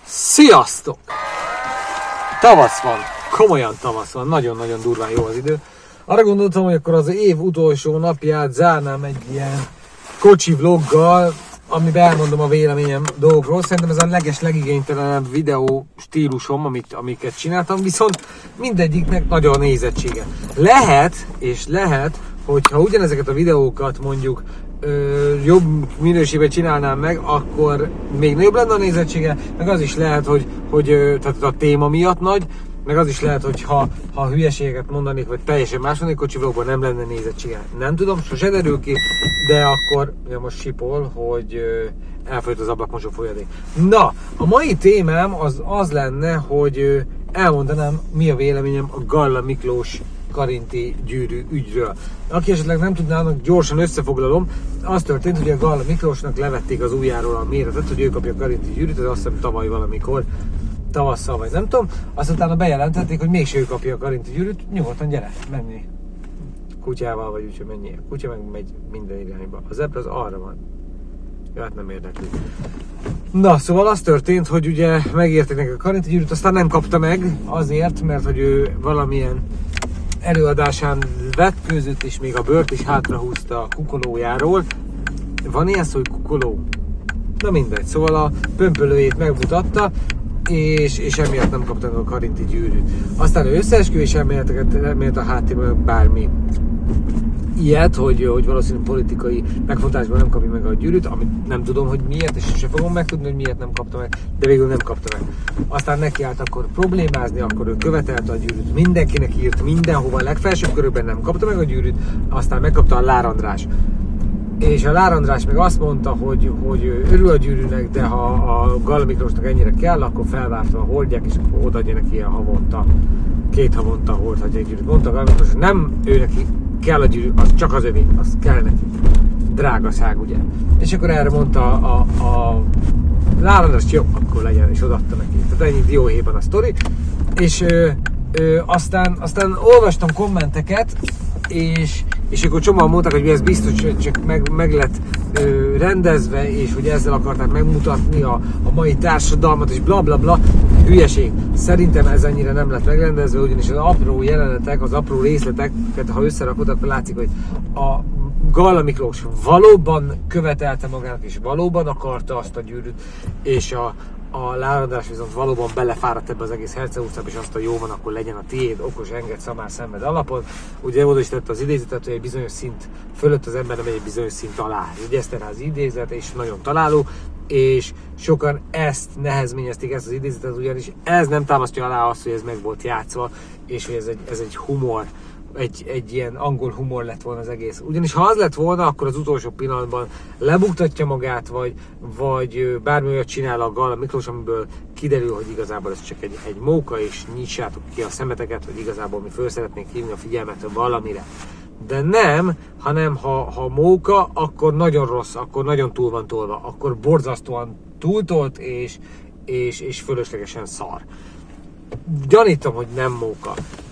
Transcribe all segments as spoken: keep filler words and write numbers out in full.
Sziasztok! Tavasz van, komolyan tavasz van, nagyon-nagyon durván jó az idő. Arra gondoltam, hogy akkor az év utolsó napját zárnám egy ilyen kocsi vloggal, amiben elmondom a véleményem dolgokról. Szerintem ez a leges, legigénytelenebb videó stílusom, amit, amiket csináltam, viszont mindegyiknek nagyon a nézettsége. Lehet, és lehet, hogyha ugyanezeket a videókat mondjuk ö, jobb minőségben csinálnám meg, akkor még nagyobb lenne a nézettsége, meg az is lehet, hogy, hogy ö, tehát a téma miatt nagy, meg az is lehet, hogy ha, ha hülyeségeket mondanék, vagy teljesen más mondanék kocsi vlogban, nem lenne nézettsége. Nem tudom, sose derül ki, de akkor ja, most sipol, hogy ö, elfolyt az ablakmosó folyadék. Na, a mai témám az az lenne, hogy ö, elmondanám, mi a véleményem a Galla Miklós Karinti gyűrű ügyről. Aki esetleg nem tudnának, gyorsan összefoglalom. Az történt, hogy a Galla Miklósnak levették az ujjáról a méretet, hogy ő kapja a Karinti gyűrűt, ez azt hiszem tavaly valamikor, tavasszal vagy nem tudom. Azt utána bejelentették, hogy mégse ő kapja a Karinti gyűrűt, nyugodtan gyere, menni kutyával, vagy úgyhogy mennyi. A kutya meg megy minden irányba. Az ebből az arra van. Ja, hát nem érdekli. Na, szóval az történt, hogy ugye megérték neki a Karinti gyűrűt, aztán nem kapta meg azért, mert hogy ő valamilyen előadásán vetkőzött, és még a bőrt is hátrahúzta a kukolójáról. Van ilyen szó, hogy kukoló? Na mindegy, szóval a pömpölőjét megmutatta, és, és emiatt nem kapta meg a Karinti gyűrűt. Aztán ő összeesküvés elméleteket remélt a háttérben bármi ilyet, hogy, hogy valószínűleg politikai megfontolásban nem kapja meg a gyűrűt, amit nem tudom, hogy miért, és se fogom megtudni, hogy miért nem kapta meg, de végül nem kapta meg. Aztán neki állt akkor problémázni, akkor ő követelte a gyűrűt, mindenkinek írt mindenhova, a legfelsőbb körülben nem kapta meg a gyűrűt, aztán megkapta a Lár András. És a Lár András meg azt mondta, hogy, hogy örül a gyűrűnek, de ha a Galla Miklósnak ennyire kell, akkor felvárta a hordják, és akkor odaadja neki ilyen havonta, két havonta hordhatja egy gyűrűt. Mondta a Galla Miklós, hogy nem ő neki kell a gyűrű, az csak az övé, az kell neki. Drágaság, ugye. És akkor erre mondta a, a, a Lár András, jó, akkor legyen, és odaadta neki. Tehát ennyi dióhéjban a sztori. És ö, ö, aztán, aztán olvastam kommenteket, és, és akkor csomóan mondták, hogy ez biztos, hogy csak meg, meg lett ö, rendezve, és hogy ezzel akarták megmutatni a, a mai társadalmat, és bla bla bla. Hülyeség. Szerintem ez ennyire nem lett megrendezve, ugyanis az apró jelenetek, az apró részleteket, ha összerakod, akkor látszik, hogy a Galla Miklós valóban követelte magának, és valóban akarta azt a gyűrűt, és a A Lár András viszont valóban belefáradt ebbe az egész herceghúszába, és azt a jó van, akkor legyen a tiéd, okos, enged, szamár, szenved alapon. Ugye oda is tette az idézetet, hogy egy bizonyos szint fölött az ember nem megy egy bizonyos szint alá. Ez egy Eszterházy idézet, és nagyon találó, és sokan ezt nehezményezték, ezt az idézetet, ugyanis ez nem támasztja alá azt, hogy ez meg volt játszva, és hogy ez egy, ez egy humor. Egy, egy ilyen angol humor lett volna az egész. Ugyanis ha az lett volna, akkor az utolsó pillanatban lebuktatja magát, vagy, vagy bármi olyat csinál a Galla Miklós, amiből kiderül, hogy igazából ez csak egy, egy móka, és nyissátok ki a szemeteket, hogy igazából mi föl szeretnénk hívni a figyelmet valamire. De nem, hanem ha, ha móka, akkor nagyon rossz, akkor nagyon túl van tolva, akkor borzasztóan túltolt, és, és, és fölöslegesen szar. Gyanítom, hogy nem móka.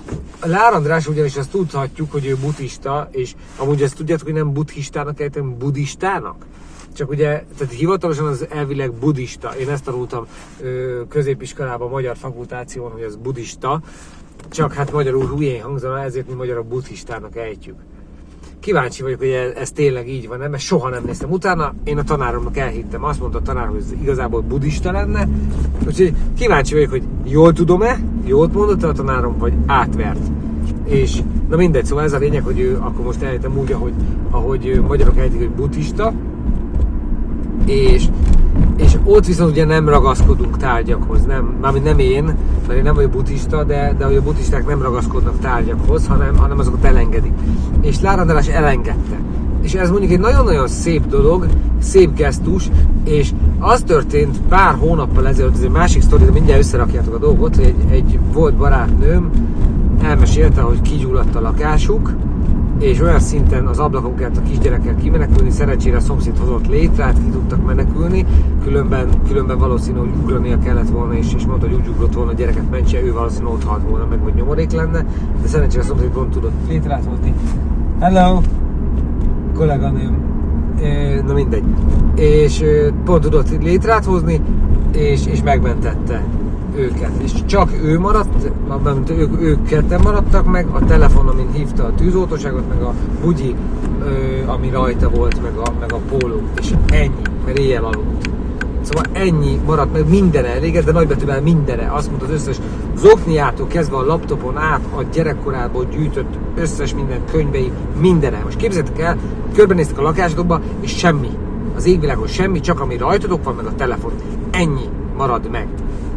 A Lár András ugyanis azt tudhatjuk, hogy ő buddhista, és amúgy ezt tudjátok, hogy nem buddhistának ejtem, buddhistának? Csak ugye, tehát hivatalosan az elvileg buddhista. Én ezt tanultam ö, középiskolában, magyar fakultáción, hogy az buddhista, csak hát magyarul hülyén hangzana, ezért mi magyarok buddhistának ejtjük. Kíváncsi vagyok, hogy ez tényleg így van, nem? Mert soha nem néztem utána. Én a tanáromnak elhittem, azt mondta a tanár, hogy ez igazából buddhista lenne. Úgyhogy kíváncsi vagyok, hogy jól tudom-e, jól mondott a tanárom, vagy átvert. És na mindegy, szóval ez a lényeg, hogy ő akkor most elhittem úgy, ahogy, ahogy magyarok elhitik, hogy buddhista. És, és ott viszont ugye nem ragaszkodunk tárgyakhoz, nem, mármint nem én, mert én nem vagyok buddhista, de, de hogy a buddhisták nem ragaszkodnak tárgyakhoz, hanem, hanem azokat elengedik. És Lár András elengedte. És ez mondjuk egy nagyon-nagyon szép dolog, szép gesztus, és az történt pár hónappal ezelőtt, ez egy másik sztori, de mindjárt összerakjátok a dolgot, hogy egy, egy volt barátnőm elmesélte, hogy kigyulladt a lakásuk, és olyan szinten az ablakon kellett a kisgyerekkel kimenekülni, szerencsére a szomszéd hozott létrát, ki tudtak menekülni, különben, különben valószínű, hogy ugrania kellett volna, és, és mondta, hogy úgy ugrott volna, a gyereket mentse, ő valószínűleg ott halt volna, meg vagy nyomorék lenne, de szerencsére a szomszéd pont tudott létrát hozni. Hello! Kolléganőm. Na mindegy. És pont tudott létrát hozni, és, és megmentette őket. És csak ő maradt, ők, ők ketten maradtak meg, a telefon, amin hívta a tűzoltóságot, meg a bugyi, ö, ami rajta volt, meg a, meg a póló, és ennyi, mert éjjel aludt. Szóval ennyi maradt meg, minden elégett, de nagybetűvel mindenre. Azt mondta az összes zokniától kezdve a laptopon át a gyerekkorából gyűjtött összes minden könyvei, mindenre. Most képzeljétek el, körbenéztek a lakásodba, és semmi. Az égvilágon semmi, csak ami rajtatok van, meg a telefon. Ennyi marad meg.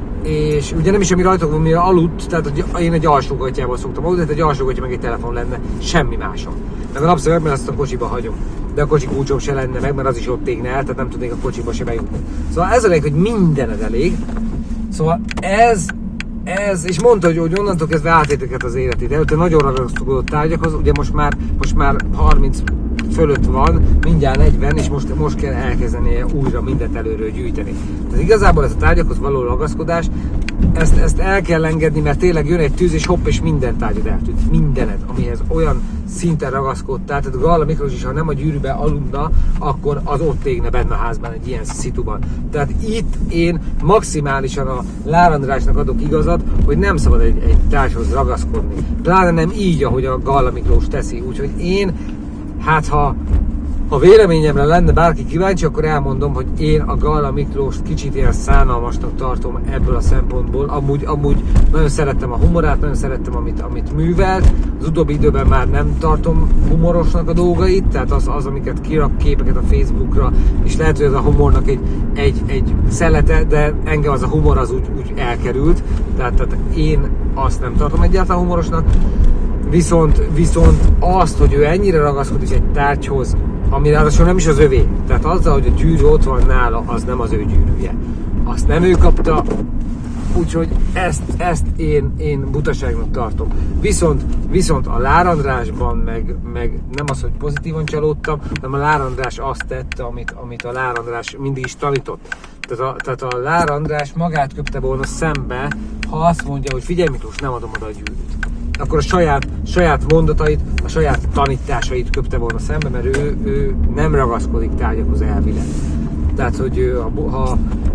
És ugye nem is ami rajtatok van, mire aludt, tehát én egy alsógatjával szoktam aludni, tehát egy alsógatja meg egy telefon lenne, semmi másom. Meg a napszövetben azt a kocsiba hagyom. De a kocsi kulcsom se lenne meg, mert az is ott égne el, tehát nem tudnék a kocsiba se bejutni. Szóval ez a lényeg, hogy mindened elég. Szóval ez, ez, és mondta, hogy, hogy onnantól kezdve átérteket az életét. Előtte nagyon ragaszkodott tárgyakhoz, ugye most már, most már harminc fölött van, mindjárt negyven, és most, most kell elkezdenie újra mindent előről gyűjteni. Tehát igazából ez a tárgyakhoz való ragaszkodás, ezt, ezt el kell engedni, mert tényleg jön egy tűz, és hopp, és minden tárgyad eltűnt. Mindened, amihez olyan szinten ragaszkodtál, tehát Galla Miklós is, ha nem a gyűrűbe aludna, akkor az ott égne benne a házban egy ilyen szituban. Tehát itt én maximálisan a Lár Andrásnak adok igazat, hogy nem szabad egy, egy tárgyhoz ragaszkodni. Pláne nem így, ahogy a Galla Miklós teszi. Úgyhogy én, hát ha Ha véleményemre lenne bárki kíváncsi, akkor elmondom, hogy én a Galla Miklóst kicsit ilyen szánalmasnak tartom ebből a szempontból. Amúgy, amúgy nagyon szerettem a humorát, nagyon szerettem, amit, amit művelt. Az utóbbi időben már nem tartom humorosnak a dolgait, tehát az, az amiket kirak képeket a Facebookra, és lehet, hogy ez a humornak egy, egy, egy szelete, de engem az a humor az úgy, úgy elkerült. Tehát, tehát én azt nem tartom egyáltalán humorosnak. Viszont, viszont azt, hogy ő ennyire ragaszkodik egy tárgyhoz, ami ráadásul nem is az övé. Tehát azzal, hogy a gyűrű ott van nála, az nem az ő gyűrűje. Azt nem ő kapta, úgyhogy ezt, ezt én, én butaságnak tartom. Viszont, viszont a Lár Andrásban meg, meg nem az, hogy pozitívan csalódtam, hanem a Lár András azt tette, amit, amit a Lár András mindig is tanított. Tehát a, tehát a Lár András magát köpte volna szembe, ha azt mondja, hogy figyelj Miklós, nem adom oda a gyűrűt. Akkor a saját, saját mondatait, a saját tanításait köpte volna szembe, mert ő, ő nem ragaszkodik tárgyakhoz elvileg. Tehát, hogy ő, ha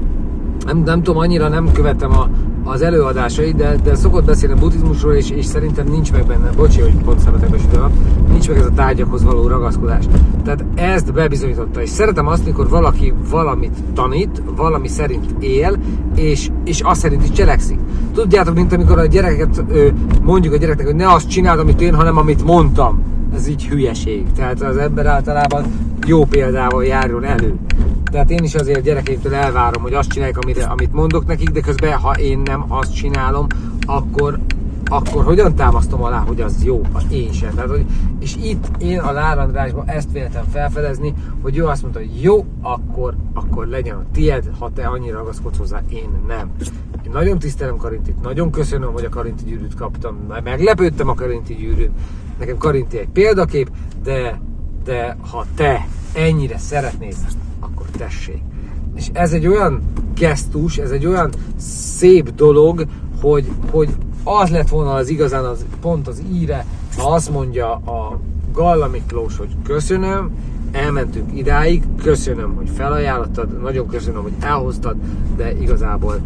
nem, nem tudom, annyira nem követem a, az előadásait, de, de szokott beszélni a buddhizmusról, és, és szerintem nincs meg benne, bocsi, hogy pont szemetekbe sütőm, nincs meg ez a tárgyakhoz való ragaszkodás. Tehát ezt bebizonyította, és szeretem azt, mikor valaki valamit tanít, valami szerint él, és, és azt szerint is cselekszik. Tudjátok, mint amikor a gyerekeket, mondjuk a gyereknek, hogy ne azt csináld, amit én, hanem amit mondtam. Ez így hülyeség. Tehát az ember általában jó példával járjon elő. Tehát én is azért gyerekeimtől elvárom, hogy azt csinálják, amire, amit mondok nekik, de közben, ha én nem azt csinálom, akkor, akkor hogyan támasztom alá, hogy az jó? Én sem. Tehát, hogy, és itt én a Lár Andrásban ezt véltem felfedezni, hogy ő azt mondta, hogy jó, akkor, akkor legyen a tied, ha te annyira ragaszkodsz hozzá, én nem. Én nagyon tisztelem Karintit, nagyon köszönöm, hogy a Karinti gyűrűt kaptam, meglepődtem a Karinti gyűrűn. Nekem Karinti egy példakép, de, de ha te ennyire szeretnéd, akkor tessék. És ez egy olyan gesztus, ez egy olyan szép dolog, hogy, hogy az lett volna az igazán az, pont az íre, ha azt mondja a Galla Miklós, hogy köszönöm, elmentünk idáig, köszönöm, hogy felajánlottad, nagyon köszönöm, hogy elhoztad, de igazából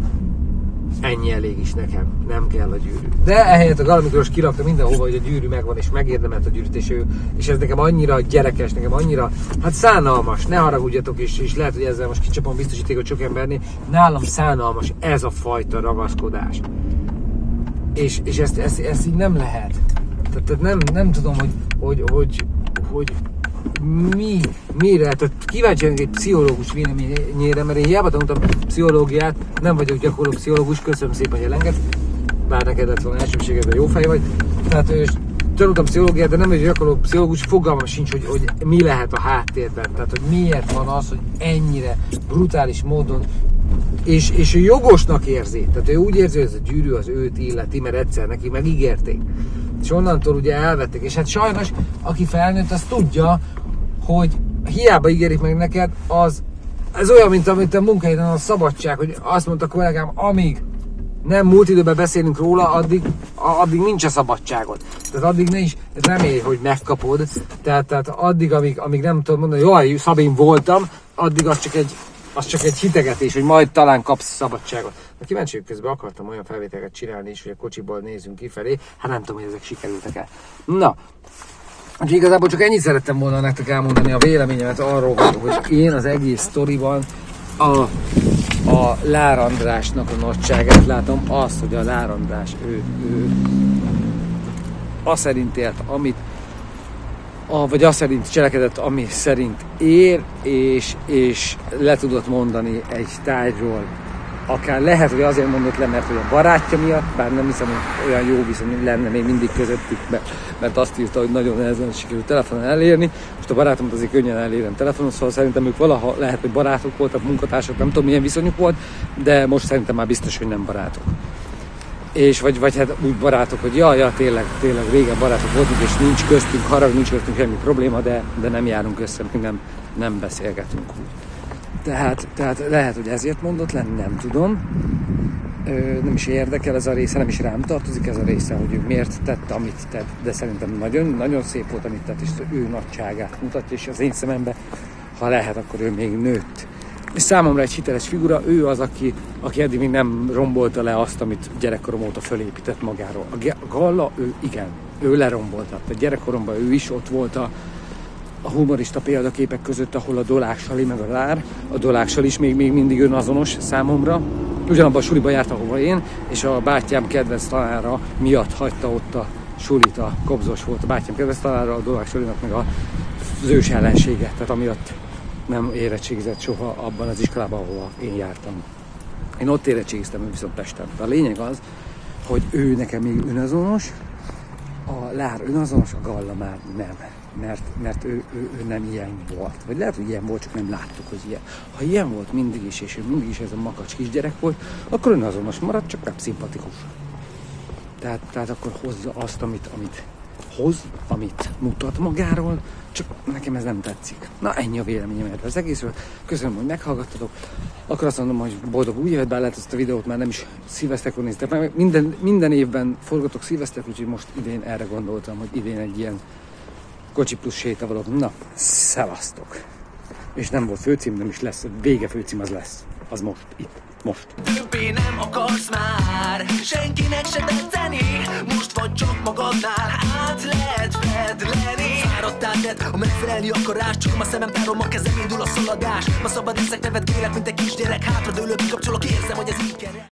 ennyi elég is nekem, nem kell a gyűrű. De ehelyett a Galla Miklós kirakta mindenhova, hogy a gyűrű megvan, és megérdemelt a gyűrűt, és ő, és ez nekem annyira gyerekes, nekem annyira, hát szánalmas, ne haragudjatok, és, és lehet, hogy ezzel most kicsapom biztosítékot sok embernél, nálam szánalmas ez a fajta ragaszkodás. És, és ezt, ezt, ezt így nem lehet. Tehát, tehát nem, nem tudom, hogy, hogy, hogy, hogy mi, mire, tehát kíváncsi vagyok egy pszichológus véleményére, mert én hiába tanultam pszichológiát, nem vagyok gyakorló pszichológus, köszönöm szépen, hogy elengedsz, bár neked lett volna elsőbséged, de jó fej vagy. Tehát tanultam pszichológiát, de nem vagyok gyakorló pszichológus, fogalmam sincs, hogy, hogy mi lehet a háttérben, tehát hogy miért van az, hogy ennyire brutális módon, és, és ő jogosnak érzi, tehát ő úgy érzi, hogy ez a gyűrű az őt illeti, mert egyszer neki megígérték. És onnantól ugye elvették, és hát sajnos, aki felnőtt, az tudja, hogy hiába ígérik meg neked, az, ez olyan, mint amit a munkahelyen a szabadság, hogy azt mondta a kollégám, amíg nem múlt időben beszélünk róla, addig, addig nincs a szabadságod. Tehát addig ne is remélj, hogy megkapod, tehát, tehát addig, amíg, amíg nem tudod mondani, jaj, Szabin voltam, addig az csak egy, az csak egy hitegetés, hogy majd talán kapsz szabadságot. De kíváncsi közben akartam olyan felvételeket csinálni is, hogy a kocsiból nézzünk kifelé, hát nem tudom, hogy ezek sikerültek el. Na, úgyhogy igazából csak ennyit szerettem volna nektek elmondani a véleményemet arról, hogy én az egész sztoriban a, a Lár Andrásnak a nagyságát látom, azt, hogy a Lár András ő, ő azt szerint élt, amit A, vagy azt szerint cselekedett, ami szerint ér, és, és le tudott mondani egy tárgyról. Akár lehet, hogy azért mondott le, mert hogy a barátja miatt, bár nem hiszem, hogy olyan jó viszony lenne még mindig közöttük, mert, mert azt írta, hogy nagyon nehezen sikerült telefonon elérni. Most a barátomat azért könnyen elérem telefonon, szóval szerintem ők valaha lehet, hogy barátok voltak, munkatársak, nem tudom milyen viszonyuk volt, de most szerintem már biztos, hogy nem barátok. És vagy, vagy hát úgy barátok, hogy ja, ja, tényleg, tényleg régen barátok voltunk, és nincs köztünk harag, nincs köztünk semmi probléma, de, de nem járunk össze, nem, nem beszélgetünk úgy. Tehát, tehát lehet, hogy ezért mondott le, nem tudom. Ö, nem is érdekel ez a része, nem is rám tartozik ez a része, hogy ő miért tette, amit tett, de szerintem nagyon, nagyon szép volt, amit tett, és ő nagyságát mutatja, és az én szememben, ha lehet, akkor ő még nőtt. És számomra egy hiteles figura, ő az, aki, aki eddig még nem rombolta le azt, amit gyerekkorom óta fölépített magáról. A Galla, ő igen, ő lerombolta. A gyerekkoromban ő is ott volt a, a humorista példaképek között, ahol a Dolák Sali meg a Lár. A Dolák Sali is még, még mindig önazonos számomra. Ugyanabban a suliba járt, ahova én, és a bátyám kedvenc tanára miatt hagyta ott a sulit, a Kobzos volt a bátyám kedvenc tanára, a Dolák Salinak meg az ős ellensége, tehát amiatt nem érettségizett soha abban az iskolában, ahol én jártam. Én ott érettségiztem, ő viszont Pesten. De a lényeg az, hogy ő nekem még önazonos, a Lár önazonos, a Galla már nem. Mert, mert ő, ő, ő nem ilyen volt. Vagy lehet, hogy ilyen volt, csak nem láttuk, hogy ilyen. Ha ilyen volt mindig is, és ő mindig is ez a makacs kisgyerek volt, akkor önazonos maradt, csak nem szimpatikus. Tehát, tehát akkor hozza azt, amit, amit hoz, amit mutat magáról, csak nekem ez nem tetszik. Na, ennyi a véleményem erről az egészről. Köszönöm, hogy meghallgattatok. Akkor azt mondom, hogy boldog új évet, bár lehet ezt a videót már nem is szilveszterkor néztek meg. Minden, minden évben forgatok szilvesztert, úgyhogy most idén erre gondoltam, hogy idén egy ilyen kocsi plusz sétavalók. Na, szevasztok! És nem volt főcím, nem is lesz. Vége főcím az lesz. Az most, itt, most. Többé nem akarsz már senkinek se tetszeni. Most vagy csak magadnál át lehet fedleni. Fáradtál tedd, ha megfelelni akarás. Csukom a szemem, tárom a kezem, indul a szaladás. Ma szabad eszek, nevet kérek, mint egy kisgyerek. Hátradőlök, kikapcsolok, érzem, hogy ez így kell.